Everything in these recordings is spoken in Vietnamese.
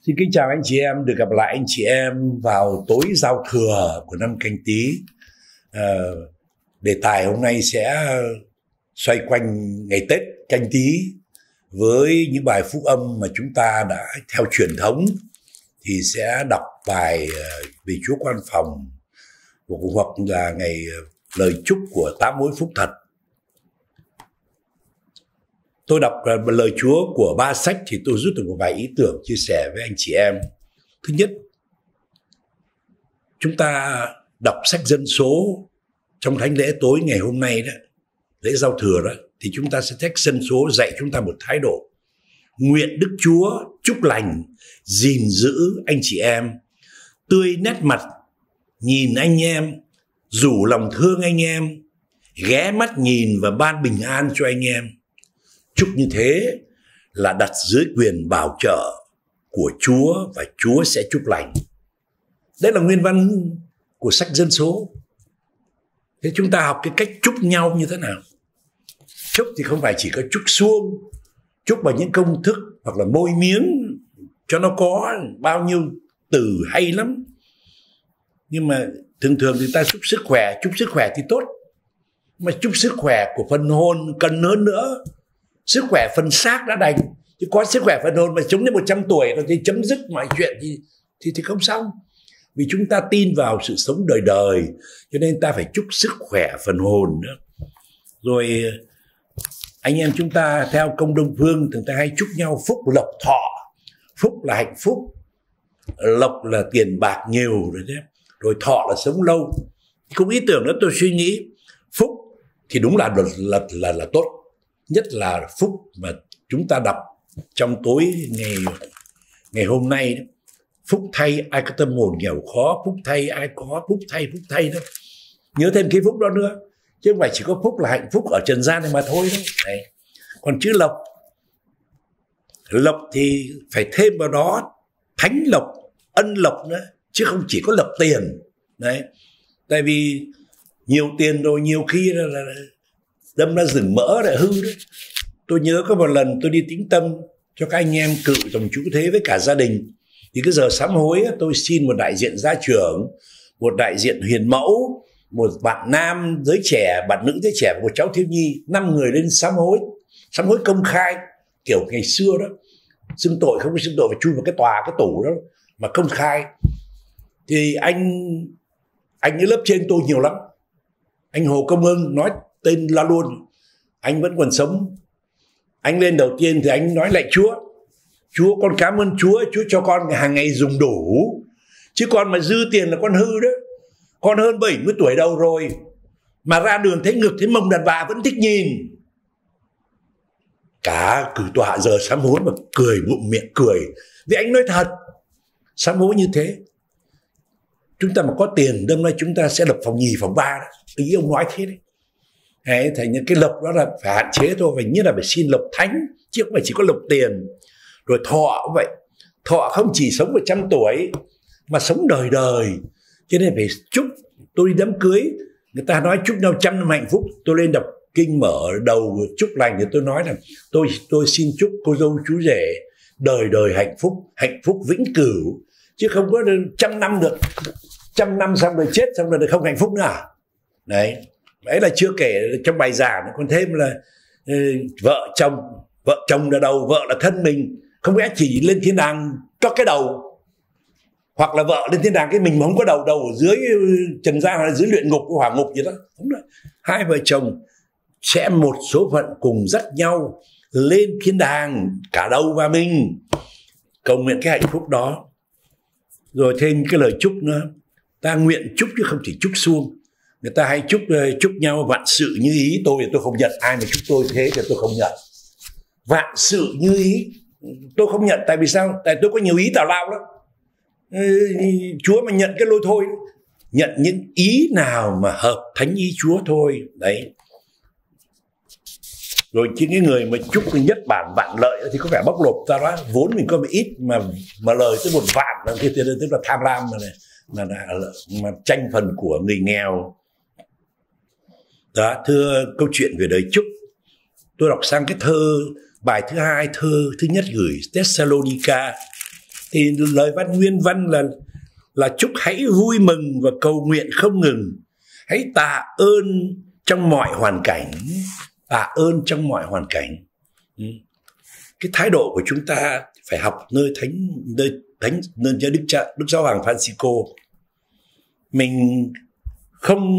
Xin kính chào anh chị em, được gặp lại anh chị em vào tối giao thừa của năm Canh Tý. Đề tài hôm nay sẽ xoay quanh ngày Tết Canh Tý với những bài phúc âm mà chúng ta đã theo truyền thống thì sẽ đọc bài về Chúa Quan Phòng hoặc là ngày lời chúc của 8 mối phúc thật. Tôi đọc lời Chúa của 3 sách thì tôi rút được một vài ý tưởng chia sẻ với anh chị em. Thứ nhất, chúng ta đọc sách Dân Số trong thánh lễ tối ngày hôm nay đó, lễ giao thừa đó, thì chúng ta sẽ sách Dân Số dạy chúng ta một thái độ. Nguyện Đức Chúa chúc lành, gìn giữ anh chị em, tươi nét mặt, nhìn anh em, rủ lòng thương anh em, ghé mắt nhìn và ban bình an cho anh em. Chúc như thế là đặt dưới quyền bảo trợ của Chúa và Chúa sẽ chúc lành. Đấy là nguyên văn của sách Dân Số. Thế chúng ta học cái cách chúc nhau như thế nào? Chúc thì không phải chỉ có chúc suông, chúc bằng những công thức hoặc là môi miếng cho nó có bao nhiêu từ hay lắm. Nhưng mà thường thì ta chúc sức khỏe thì tốt. Mà chúc sức khỏe của phần hồn cần hơn nữa. Sức khỏe phần xác đã đành, chứ có sức khỏe phần hồn mà sống đến 100 tuổi rồi thì chấm dứt mọi chuyện thì không xong. Vì chúng ta tin vào sự sống đời đời, cho nên ta phải chúc sức khỏe phần hồn nữa. Rồi anh em chúng ta theo công Đông Phương thường ta hay chúc nhau phúc lộc thọ. Phúc là hạnh phúc, lộc là tiền bạc nhiều rồi thọ là sống lâu. Cũng ý tưởng đó tôi suy nghĩ phúc thì đúng là tốt. Nhất là phúc mà chúng ta đọc trong tối ngày hôm nay đó. Phúc thay ai có tâm hồn nghèo khó, phúc thay ai có, phúc thay đó. Nhớ thêm cái phúc đó nữa, chứ không phải chỉ có phúc là hạnh phúc ở trần gian này mà thôi đó. Đấy. Còn chữ lộc thì phải thêm vào đó thánh lộc, ân lộc nữa, chứ không chỉ có lộc tiền. Đấy. Tại vì nhiều tiền rồi nhiều khi là đâm ra rừng mỡ lại hư đấy. Tôi nhớ có một lần tôi đi tĩnh tâm cho các anh em cựu dòng chủ thế với cả gia đình. Thì cái giờ sám hối tôi xin một đại diện gia trưởng, một đại diện huyền mẫu, một bạn nam giới trẻ, bạn nữ giới trẻ và một cháu thiếu nhi, 5 người lên sám hối công khai kiểu ngày xưa đó. Xưng tội không có xưng tội, phải chui vào cái tủ đó mà công khai. Thì anh ở lớp trên tôi nhiều lắm. Anh Hồ Công Hưng nói tên la luôn, anh vẫn còn sống. Anh lên đầu tiên thì anh nói lại Chúa con cảm ơn Chúa cho con hàng ngày dùng đủ, chứ con mà dư tiền là con hư đó. Con hơn 70 tuổi đầu rồi mà ra đường thấy ngực thấy mông đàn bà vẫn thích nhìn. Cả cử tọa giờ sám hối mà cười, bụng miệng cười, vì anh nói thật. Sám hối như thế, chúng ta mà có tiền đâm ra chúng ta sẽ lập phòng nhì phòng ba đó. Ý ông nói thế đấy. Đấy, thành những cái lộc đó là phải hạn chế thôi, phải nhất là phải xin lộc thánh, chứ không phải chỉ có lộc tiền. Rồi thọ cũng vậy, thọ không chỉ sống 100 tuổi mà sống đời đời, cho nên phải chúc. Tôi đi đám cưới, người ta nói chúc nhau 100 năm hạnh phúc, tôi lên đọc kinh mở đầu chúc lành thì tôi nói là tôi xin chúc cô dâu chú rể đời đời hạnh phúc vĩnh cửu, chứ không có 100 năm được, 100 năm xong rồi chết xong rồi không hạnh phúc nữa à? Đấy. Đấy là chưa kể trong bài giảng còn thêm là vợ chồng là đầu, vợ là thân mình, không lẽ chỉ lên thiên đàng có cái đầu, hoặc là vợ lên thiên đàng cái mình mà không có đầu ở dưới trần gian hay dưới luyện ngục hỏa ngục gì đó. Không được. Hai vợ chồng sẽ một số phận cùng dắt nhau lên thiên đàng, cả đầu và mình, cầu nguyện cái hạnh phúc đó. Rồi thêm cái lời chúc nữa, ta nguyện chúc chứ không chỉ chúc suông. Người ta hay chúc nhau vạn sự như ý, tôi thì tôi không nhận. Ai mà chúc tôi thế thì tôi không nhận. Vạn sự như ý tôi không nhận. Tại vì sao? Tại tôi có nhiều ý tào lao lắm. Chúa mà nhận cái lôi thôi, nhận những ý nào mà hợp thánh ý Chúa thôi. Đấy. Rồi những cái người mà chúc nhất bản vạn lợi thì có vẻ bóc lột ta đó. Vốn mình có một ít mà lời tới 1 vạn thì tức là tham lam mà tranh phần của người nghèo. Đó, thưa câu chuyện về đời chúc, tôi đọc sang cái bài thứ hai, thơ thứ nhất gửi Thessalonica. Thì lời văn nguyên văn là chúc hãy vui mừng và cầu nguyện không ngừng, hãy tạ ơn trong mọi hoàn cảnh, tạ ơn trong mọi hoàn cảnh. Cái thái độ của chúng ta phải học nơi Đức Giáo Hoàng Francisco. Mình không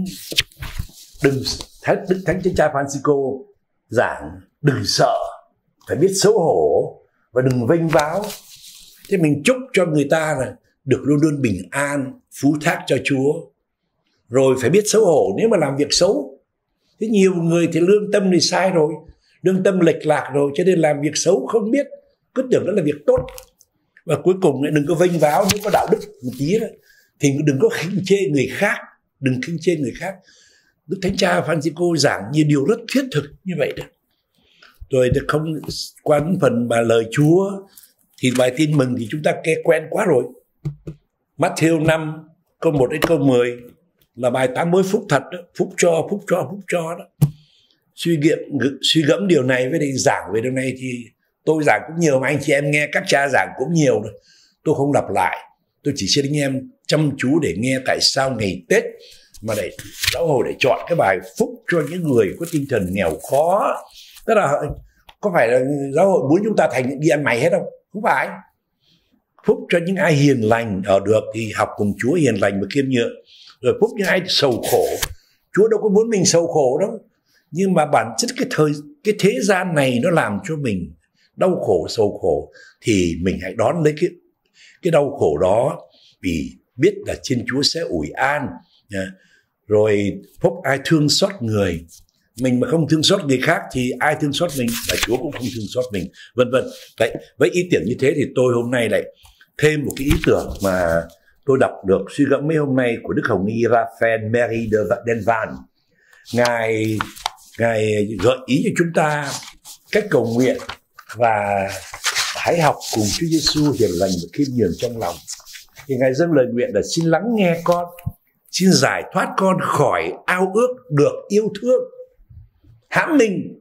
Đức Thánh Cha Francisco giảng đừng sợ, phải biết xấu hổ và đừng vênh váo. Thế mình chúc cho người ta là được luôn luôn bình an, phú thác cho Chúa. Rồi phải biết xấu hổ nếu mà làm việc xấu. Thế nhiều người thì lương tâm thì sai rồi, lương tâm lệch lạc rồi, cho nên làm việc xấu không biết, cứ tưởng đó là việc tốt. Và cuối cùng đừng có vênh váo, nếu có đạo đức một tí đó, thì đừng có khinh chê người khác, đừng khinh chê người khác. Đức Thánh Cha Francisco giảng nhiều điều rất thiết thực như vậy đó. Rồi không qua đến phần mà lời Chúa thì bài tin mừng thì chúng ta nghe quen quá rồi. Matthew 5 câu 1 đến câu 10 là bài 80 phúc thật đó, phúc cho đó. Suy gẫm điều này với lại giảng về điều này thì tôi giảng cũng nhiều mà anh chị em nghe các cha giảng cũng nhiều rồi. Tôi không lặp lại, tôi chỉ xin anh em chăm chú để nghe tại sao ngày Tết mà để giáo hội để chọn cái bài phúc cho những người có tinh thần nghèo khó. Tức là có phải là giáo hội muốn chúng ta thành những đi ăn mày hết không? Không phải. Phúc cho những ai hiền lành, ở được thì học cùng Chúa hiền lành và khiêm nhượng. Rồi phúc những ai sầu khổ. Chúa đâu có muốn mình sầu khổ đâu. Nhưng mà bản chất cái thế gian này nó làm cho mình đau khổ, sầu khổ, thì mình hãy đón lấy cái đau khổ đó, vì biết là trên Chúa sẽ ủi an. Rồi phúc ai thương xót người. Mình mà không thương xót người khác thì ai thương xót mình, và Chúa cũng không thương xót mình, vân vân. Đấy, với ý tưởng như thế thì tôi hôm nay lại thêm một cái ý tưởng mà tôi đọc được suy gẫm mấy hôm nay của Đức Hồng Y Raphael Marie de Denvan. Ngài gợi ý cho chúng ta cách cầu nguyện và hãy học cùng Chúa Giêsu hiền lành và khiêm nhường trong lòng. Thì Ngài dâng lời nguyện là xin lắng nghe con, xin giải thoát con khỏi ao ước được yêu thương. Hãm mình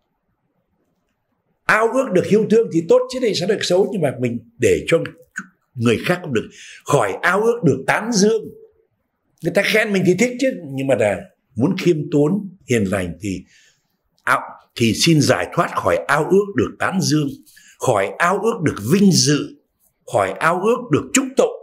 ao ước được yêu thương thì tốt chứ này sẽ được xấu, nhưng mà mình để cho người khác cũng được, khỏi ao ước được tán dương. Người ta khen mình thì thích chứ, nhưng mà là muốn khiêm tốn hiền lành thì xin giải thoát khỏi ao ước được tán dương, khỏi ao ước được vinh dự, khỏi ao ước được chúc tụng.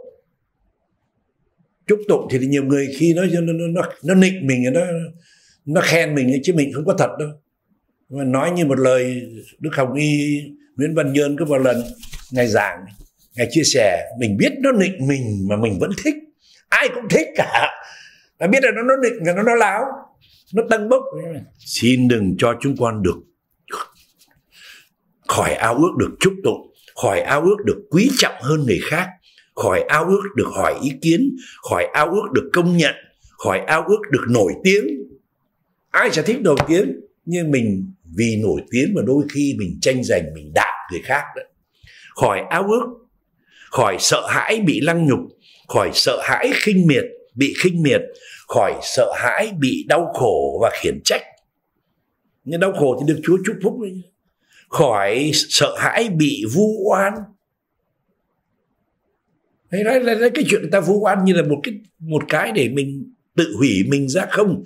Chúc tụng thì nhiều người khi nó nịnh mình, nó khen mình chứ mình không có thật đâu. Mà nói như một lời Đức Hồng Y Nguyễn Văn Nhơn có một lần Ngài giảng, Ngài chia sẻ, mình biết nó nịnh mình mà mình vẫn thích. Ai cũng thích cả. Mà biết là nó nịnh là nó láo, nó tăng bốc. Xin đừng cho chúng con được khỏi ao ước được chúc tụng, khỏi ao ước được quý trọng hơn người khác, khỏi ao ước được hỏi ý kiến, khỏi ao ước được công nhận, khỏi ao ước được nổi tiếng. Ai sẽ thích nổi tiếng, nhưng mình vì nổi tiếng mà đôi khi mình tranh giành, mình đạp người khác đó. Khỏi ao ước, khỏi sợ hãi bị lăng nhục, khỏi sợ hãi bị khinh miệt, khỏi sợ hãi bị đau khổ và khiển trách. Nhưng đau khổ thì được Chúa chúc phúc đấy. Khỏi sợ hãi bị vu oan. Đấy là cái chuyện người ta vu oan như là một cái để mình tự hủy mình ra, không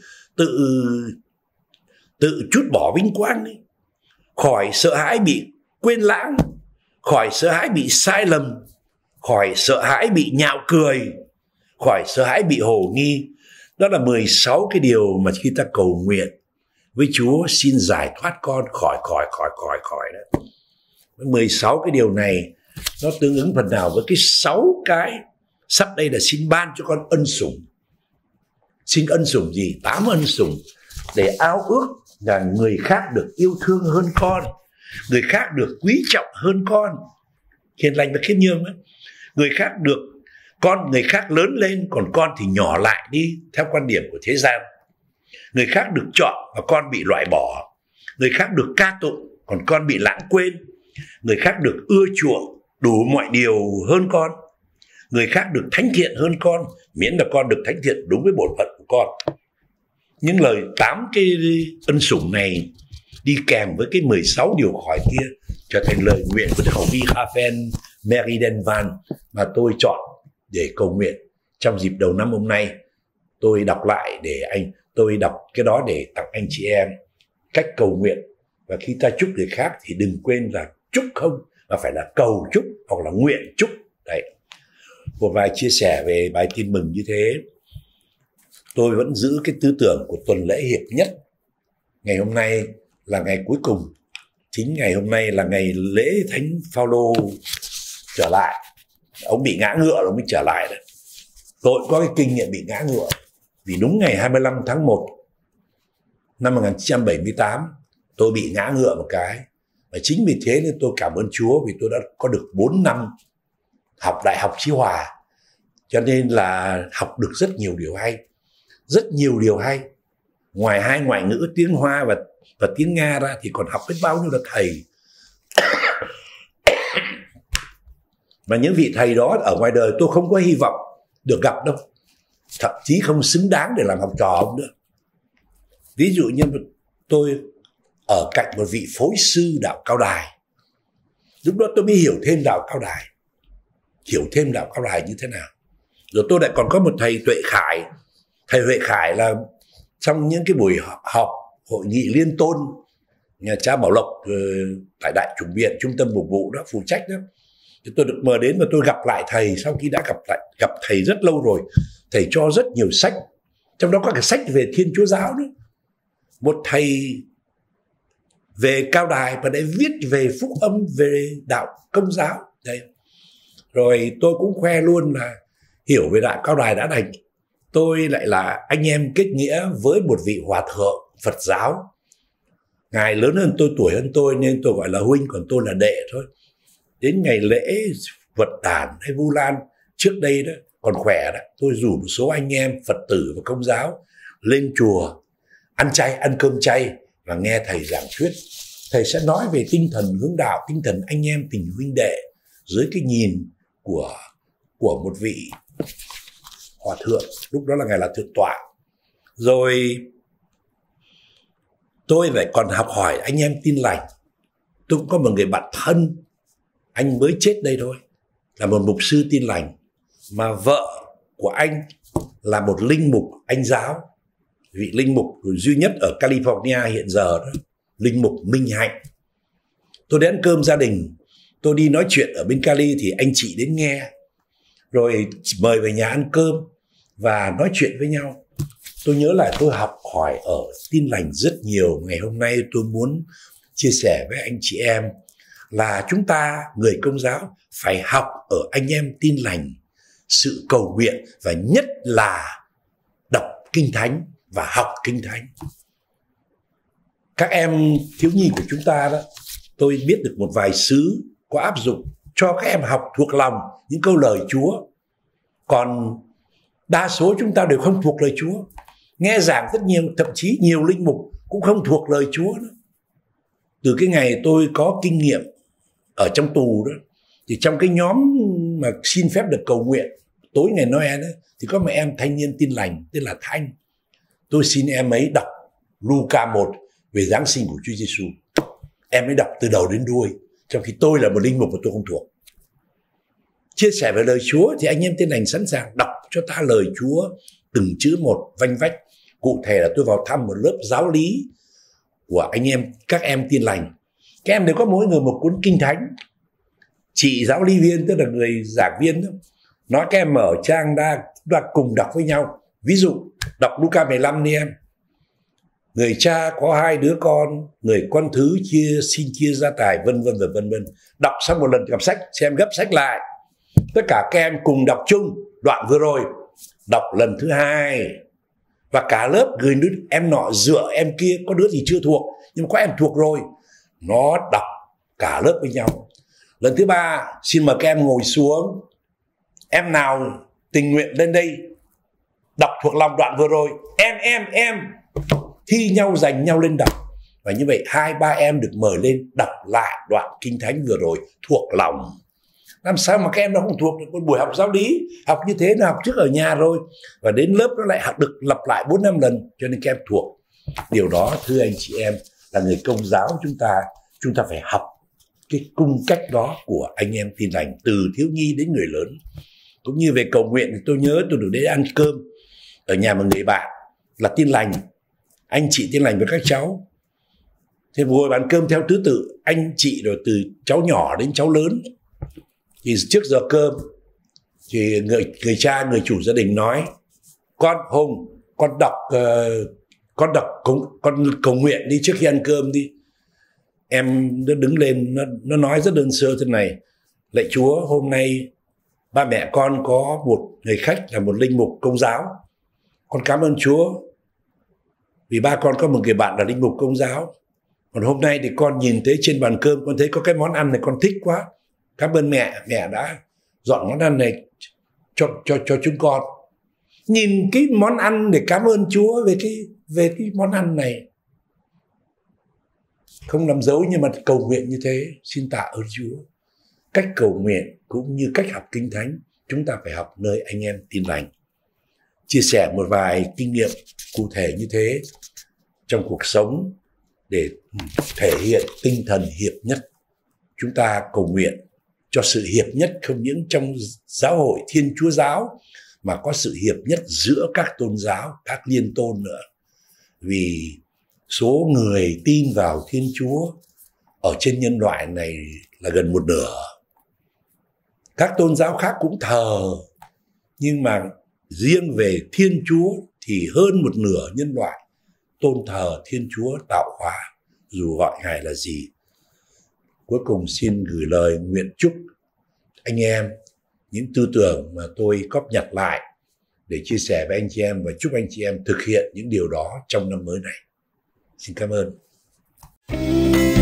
tự trút bỏ vinh quang ấy. Khỏi sợ hãi bị quên lãng, khỏi sợ hãi bị sai lầm, khỏi sợ hãi bị nhạo cười, khỏi sợ hãi bị hồ nghi. Đó là 16 cái điều mà khi ta cầu nguyện với Chúa, xin giải thoát con khỏi đó. 16 cái điều này nó tương ứng phần nào với cái 6 cái sắp đây là xin ban cho con ân sủng. Xin ân sủng gì? 8 ân sủng để ao ước là người khác được yêu thương hơn con, người khác được quý trọng hơn con, hiền lành và khiêm nhường ấy. Người khác lớn lên còn con thì nhỏ lại đi theo quan điểm của thế gian. Người khác được chọn và con bị loại bỏ. Người khác được ca tụng còn con bị lãng quên. Người khác được ưa chuộng đủ mọi điều hơn con. Người khác được thánh thiện hơn con, miễn là con được thánh thiện đúng với bổn phận của con. Những lời 8 cái ân sủng này đi kèm với cái 16 điều khỏi kia trở thành lời nguyện của Đức Hồng Y Raphael Mary Denvan mà tôi chọn để cầu nguyện trong dịp đầu năm hôm nay. Tôi đọc lại tôi đọc cái đó để tặng anh chị em cách cầu nguyện. Và khi ta chúc người khác thì đừng quên là chúc không, mà phải là cầu chúc hoặc là nguyện chúc. Đấy, một vài chia sẻ về bài tin mừng như thế. Tôi vẫn giữ cái tư tưởng của tuần lễ hiệp nhất. Ngày hôm nay là ngày cuối cùng. Chính ngày hôm nay là ngày lễ Thánh Phaolô trở lại. Ông bị ngã ngựa rồi mới trở lại đấy. Tôi có cái kinh nghiệm bị ngã ngựa. Vì đúng ngày 25 tháng 1 năm 1978 tôi bị ngã ngựa một cái. Và chính vì thế nên tôi cảm ơn Chúa vì tôi đã có được 4 năm học Đại học Chí Hòa. Cho nên là học được rất nhiều điều hay. Rất nhiều điều hay. Ngoài hai ngoại ngữ tiếng Hoa và tiếng Nga ra thì còn học biết bao nhiêu là thầy. Và những vị thầy đó ở ngoài đời tôi không có hy vọng được gặp đâu. Thậm chí không xứng đáng để làm học trò ông nữa. Ví dụ như tôi ở cạnh một vị phối sư đạo Cao Đài. Lúc đó tôi mới hiểu thêm đạo Cao Đài. Hiểu thêm đạo Cao Đài như thế nào. Rồi tôi lại còn có một thầy Tuệ Khải. Thầy Huệ Khải là trong những cái buổi họp hội nghị liên tôn nhà cha Bảo Lộc tại Đại chủng viện trung tâm mục vụ đó phụ trách đó, thì tôi được mời đến và tôi gặp lại thầy. Sau khi đã gặp thầy rất lâu rồi, thầy cho rất nhiều sách, trong đó có cái sách về Thiên Chúa giáo nữa. Một thầy về Cao Đài và đã viết về phúc âm về đạo Công giáo đấy. Rồi tôi cũng khoe luôn là hiểu về đạo Cao Đài đã đành. Tôi lại là anh em kết nghĩa với một vị hòa thượng Phật giáo. Ngài lớn hơn tôi, tuổi hơn tôi, nên tôi gọi là huynh, còn tôi là đệ thôi. Đến ngày lễ Vật Đản hay Vu Lan trước đây đó, còn khỏe đó, tôi rủ một số anh em Phật tử và Công giáo lên chùa ăn chay, ăn cơm chay và nghe thầy giảng thuyết. Thầy sẽ nói về tinh thần hướng đạo, tinh thần anh em tình huynh đệ dưới cái nhìn của một vị hòa thượng. Lúc đó là ngài là thượng tọa. Rồi tôi lại còn học hỏi anh em Tin Lành. Tôi cũng có một người bạn thân, anh mới chết đây thôi, là một mục sư Tin Lành, mà vợ của anh là một linh mục Anh giáo, vị linh mục duy nhất ở California hiện giờ đó, linh mục Minh Hạnh. Tôi đến cơm gia đình, tôi đi nói chuyện ở bên Cali thì anh chị đến nghe, rồi mời về nhà ăn cơm và nói chuyện với nhau. Tôi nhớ là tôi học hỏi ở Tin Lành rất nhiều. Ngày hôm nay tôi muốn chia sẻ với anh chị em là chúng ta người Công giáo phải học ở anh em Tin Lành sự cầu nguyện, và nhất là đọc Kinh Thánh và học Kinh Thánh. Các em thiếu nhi của chúng ta đó, tôi biết được một vài xứ có áp dụng cho các em học thuộc lòng những câu lời Chúa. Còn đa số chúng ta đều không thuộc lời Chúa. Nghe giảng rất nhiều, thậm chí nhiều linh mục cũng không thuộc lời Chúa nữa. Từ cái ngày tôi có kinh nghiệm ở trong tù đó, thì trong cái nhóm mà xin phép được cầu nguyện tối ngày Noel ấy, thì có một em thanh niên Tin Lành tên là Thanh. Tôi xin em ấy đọc Luca 1 về Giáng sinh của Chúa Giêsu. Em ấy đọc từ đầu đến đuôi, trong khi tôi là một linh mục mà tôi không thuộc. Chia sẻ về lời Chúa thì anh em Tin Lành sẵn sàng đọc cho ta lời Chúa từng chữ một vanh vách. Cụ thể là tôi vào thăm một lớp giáo lý của anh em, các em Tin Lành. Các em đều có mỗi người một cuốn Kinh Thánh. Chị giáo lý viên, tức là người giảng viên đó, nói các em mở trang ra cùng đọc với nhau. Ví dụ đọc Luca 15 đi em. Người cha có 2 đứa con, người con thứ xin chia gia tài, vân vân và vân vân. Đọc xong một lần gặp sách, xem gấp sách lại. Tất cả các em cùng đọc chung đoạn vừa rồi, đọc lần thứ 2. Và cả lớp người đứa em nọ dựa em kia, có đứa thì chưa thuộc nhưng mà có em thuộc rồi, nó đọc cả lớp với nhau. Lần thứ 3 xin mời các em ngồi xuống. Em nào tình nguyện lên đây đọc thuộc lòng đoạn vừa rồi. Em thi nhau giành nhau lên đọc. Và như vậy 2-3 em được mời lên đọc lại đoạn Kinh Thánh vừa rồi thuộc lòng. Làm sao mà các em nó không thuộc được? Một buổi học giáo lý học như thế nó học trước ở nhà rồi, và đến lớp nó lại học được lặp lại 4-5 lần, cho nên các em thuộc. Điều đó thưa anh chị em là người Công giáo chúng ta phải học cái cung cách đó của anh em Tin Lành, từ thiếu nhi đến người lớn. Cũng như về cầu nguyện thì tôi nhớ tôi được đến ăn cơm ở nhà một người bạn là Tin Lành, anh chị Tin Lành với các cháu. Thế ngồi bàn cơm theo thứ tự, anh chị rồi từ cháu nhỏ đến cháu lớn. Thì trước giờ cơm thì người cha, người chủ gia đình nói: con Hùng, con cầu nguyện đi trước khi ăn cơm đi. Em nó đứng lên, nó nói rất đơn sơ thế này: lạy Chúa, hôm nay ba mẹ con có một người khách là một linh mục Công giáo. Con cảm ơn Chúa vì ba con có một người bạn là linh mục Công giáo. Còn hôm nay thì con nhìn thấy trên bàn cơm, con thấy có cái món ăn này con thích quá. Cảm ơn mẹ đã dọn món ăn này cho chúng con. Nhìn cái món ăn để cảm ơn Chúa về cái món ăn này. Không làm dấu nhưng mà cầu nguyện như thế, xin tạ ơn Chúa. Cách cầu nguyện cũng như cách học Kinh Thánh, chúng ta phải học nơi anh em Tin Lành. Chia sẻ một vài kinh nghiệm cụ thể như thế trong cuộc sống để thể hiện tinh thần hiệp nhất. Chúng ta cầu nguyện cho sự hiệp nhất không những trong giáo hội Thiên Chúa giáo mà có sự hiệp nhất giữa các tôn giáo, các liên tôn nữa. Vì số người tin vào Thiên Chúa ở trên nhân loại này là gần một nửa. Các tôn giáo khác cũng thờ, nhưng mà riêng về Thiên Chúa thì hơn một nửa nhân loại tôn thờ Thiên Chúa tạo hóa, dù gọi Ngài là gì. Cuối cùng xin gửi lời nguyện chúc anh em những tư tưởng mà tôi cóp nhặt lại để chia sẻ với anh chị em, và chúc anh chị em thực hiện những điều đó trong năm mới này. Xin cảm ơn.